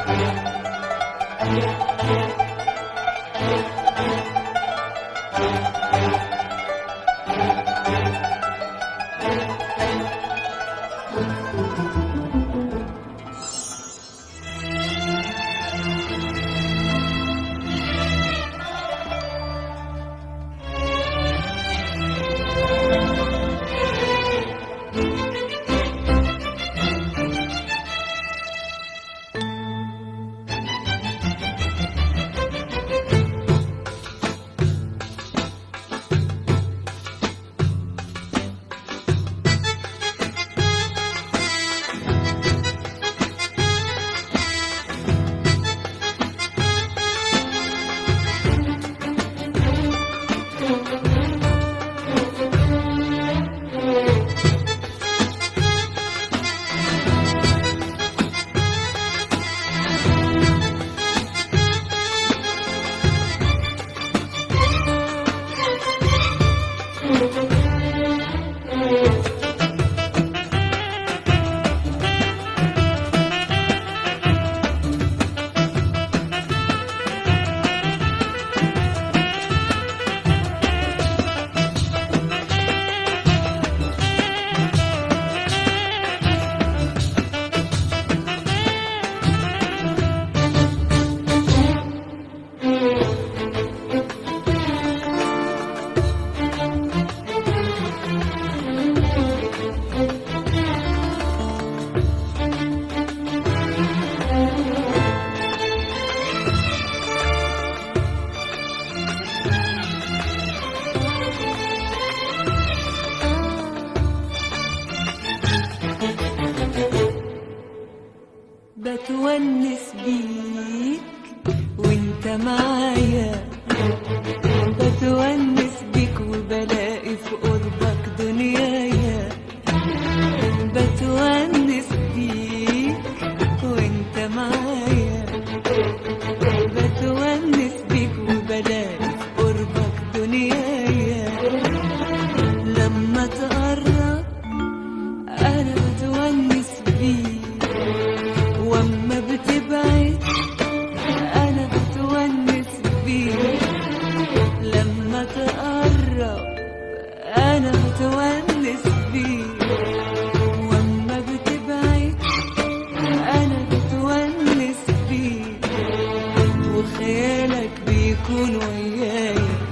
بتونس بيك وانت معايا، بتونس بيك وبلاقي في قربك دنيايا، بتونس بيك وانت معايا، بتونس بيك وبلاقي في قربك دنيايا، لما تقرب انا بتونس بيك، واما بتبعد انا بتونس بيك، لما تقرب انا بتونس بيك، واما بتبعد انا بتونس بيك، وخيالك بيكون ويايا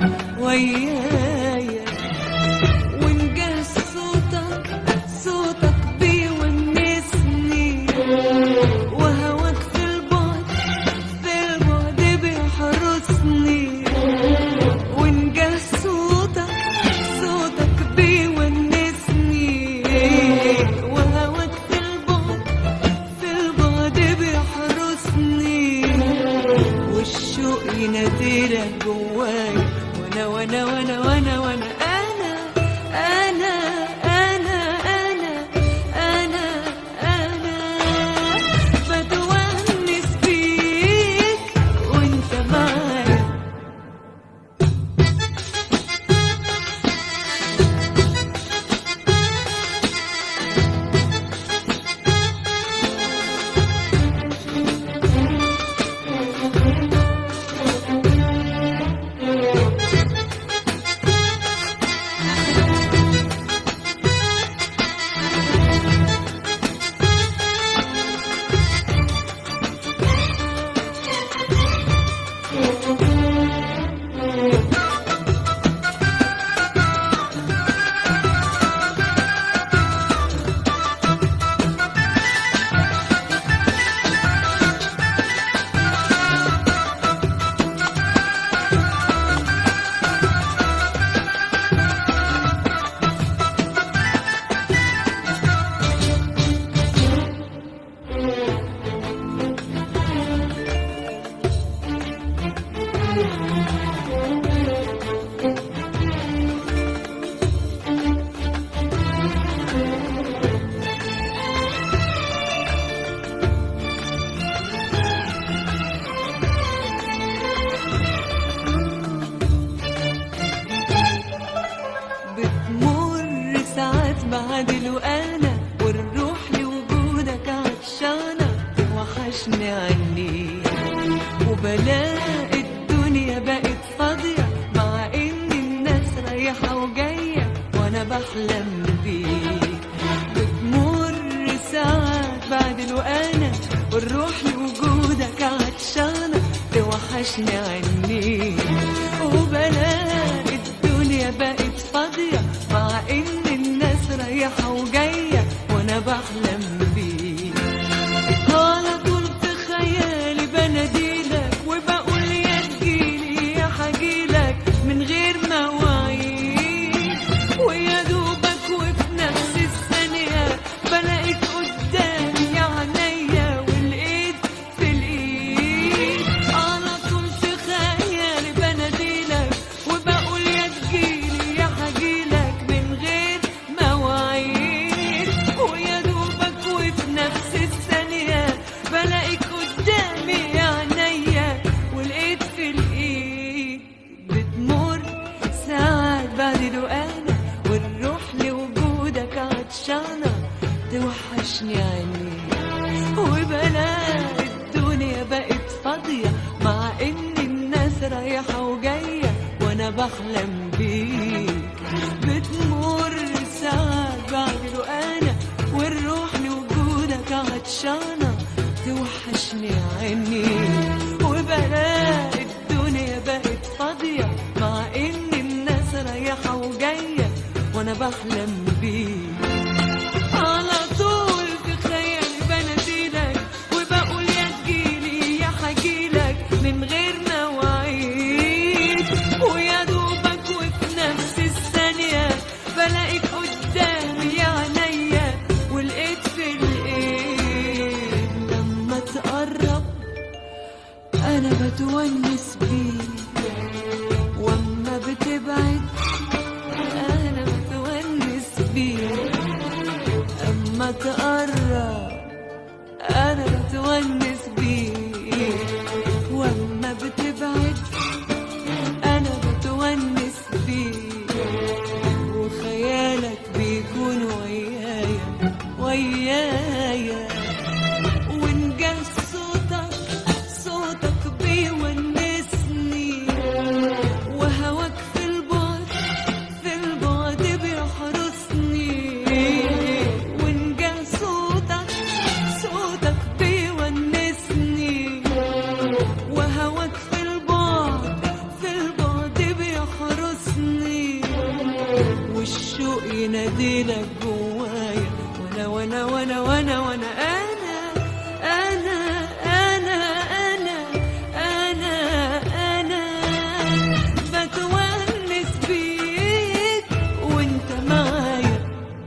ويايا، ونجهز صوتك بيونسني، وهواك في البعد بيحرسني، ونجهز صوتك بيونسني، وهواك في البعد بيحرسني، والشوق يناديلك جوايا، وانا وانا وانا وانا وانا بتونس بيك وانت معايا. عني، وبلاقي الدنيا بقت فاضية مع ان الناس رايحة وجاية وانا بحلم بيك. بتمر ساعات بعد الوقانة والروح لوجودك عطشانة توحشني عني، وبلاقي الدنيا بقت فاضية مع ان الناس رايحة وجاية وانا بحلم بيك. على طول في خيالي بناديلك وبقول يا تجيلي يا حجيلك من غير مواعيد، ويا دوبك وفي نفس الثانية بلاقيك قدامي يا عينيا والايد في الايد. على طول في خيالي بناديلك وبقول يا تجيلي يا حجيلك من غير مواعيد، ويا دوبك وفي نفس الثانية بلاقيك قدامي يا عينيا والايد في الايد. بتمر ساعات بعد الوقانة والروح لوجودك عطشانة توحشني عني، وبلاقي الدنيا بقت فاضية مع ان الناس رايحة وجاية وانا بحلم بيك. بتمر ساعات بعد الوقانة والروح لوجودك عطشانة توحشني عني، وبلاقي الدنيا بقت فاضية مع ان الناس رايحة وجاية وانا بحلم بيك. على طول في خيالي بناديلك وبقول يا تجيلي يا حجيلك من غير مواعيد، ويا دوبك وفي نفس الثانية بلاقيك قدامي يا عينيا والايد في الايد. لما تقرب انا بتونس بيك، واما بتبعد انا بتونس بيك. اما تقرب انا بتونس بيك، واما بتبعد انا بتونس بيك. وخيالك بيكون ويايا ويايا، وإن جه صوتك بيونسني، وهواك في البعد بيحرسني. وإن جه صوتك بيونسني، وهواك في البعد بيحرسني. والشوق يناديلك جوايا وانا وانا وانا وانا وانا انا بتونس بيك وانت معايا.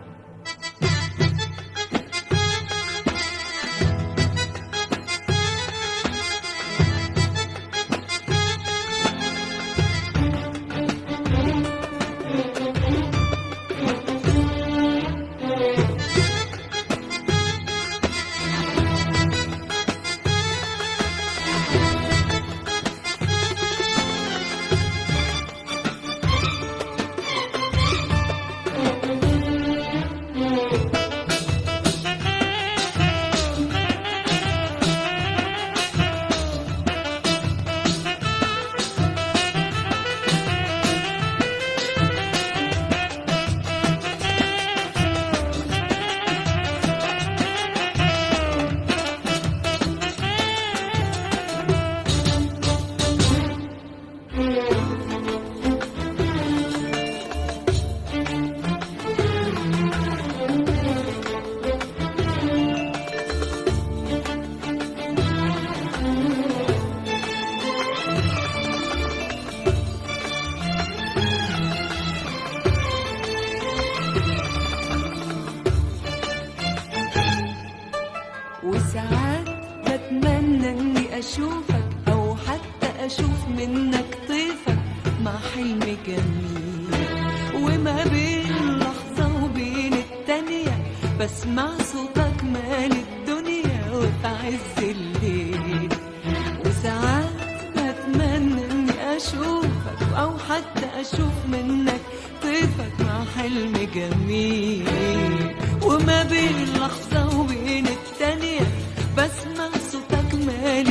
وساعات بتمنى اني اشوفك او حتى اشوف منك طيفك مع حلم جميل، وما بين لحظة وبين التانية بسمع صوتك مال الدنيا وفي عز الليل. وساعات بتمنى اني اشوفك او حتى اشوف منك طيفك مع حلم جميل، وما بين لحظة وبين التانية بسمع صوتك مال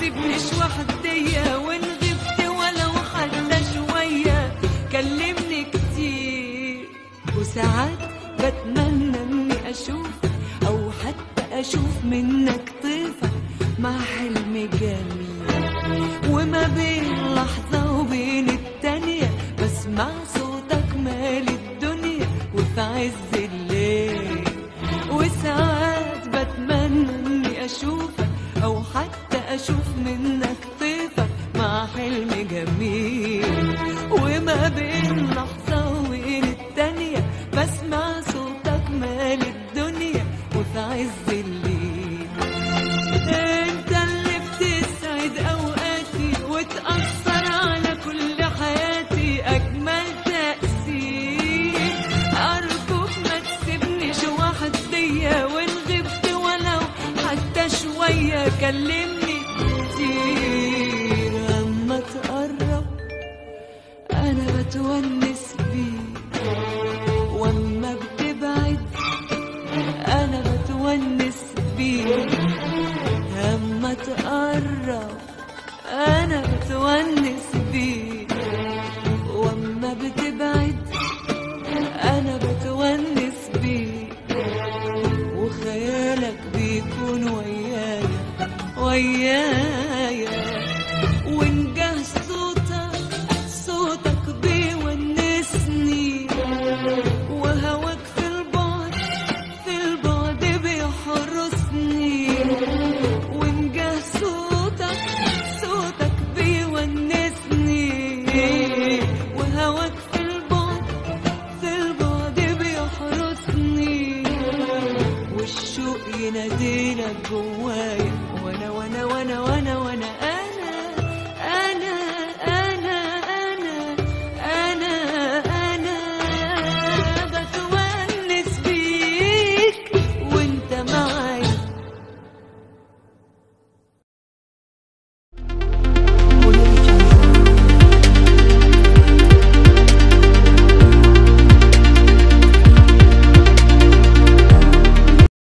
تسيبنيش وحدية، وإن غبت ولو حتى شوية كلمني كتير. وساعات بتمنى إني أشوفك أو حتى أشوف منك طيفة مع حلم جميل، وما بين لحظة وبين التانية بسمع صوتك مالي الدنيا وفي عز الليل. وساعات بتمنى إني أشوفك أو حتى أشوف منك طيفة مع حلم جميل، وما بين لحظة وبين التانية بسمع صوتك مالي الدنيا وفي عز الليل. انت اللي بتسعد اوقاتي وتأثر على كل حياتي اجمل تأثير. ارجوك ما تسيبنيش وحدية، وان غبت ولو حتى شوية كلمني كتير. اما تقرب انا بتونس بيك، واما بتبعد انا بتونس بيك. اما تقرب انا بتونس بيك، واما بتبعد انا بتونس بيك. وخيالك بيكون ويايا